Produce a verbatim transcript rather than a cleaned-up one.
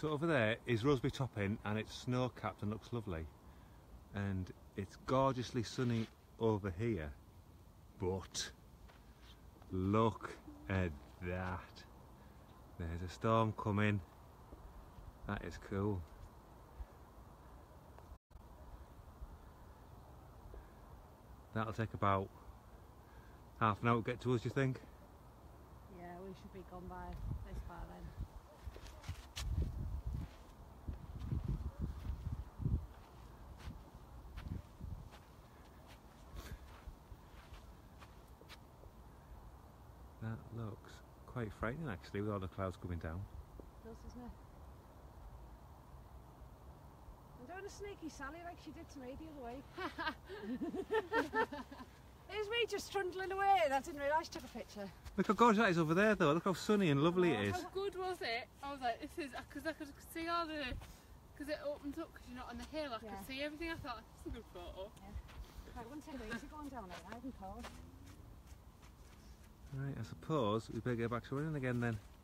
So over there is Rosebery Top Inn, and it's snow capped and looks lovely. And it's gorgeously sunny over here. But look at that. There's a storm coming. That is cool. That'll take about half an hour to get to us, do you think? Yeah, we should be gone by this far then. That looks quite frightening actually, with all the clouds coming down. It does, doesn't it? I'm doing a sneaky Sally like she did to me the other week. It was me just trundling away and I didn't realise I took a picture. Look how gorgeous that is over there though, look how sunny and lovely Oh, it is. How good was it? I was like, this is, because I could see all the, because it opens up because you're not on the hill, I Yeah. could see everything. I thought, this is a good photo. Yeah. Right, one second, easy going down it, I haven't paused. Right, I suppose we better get back to running again then.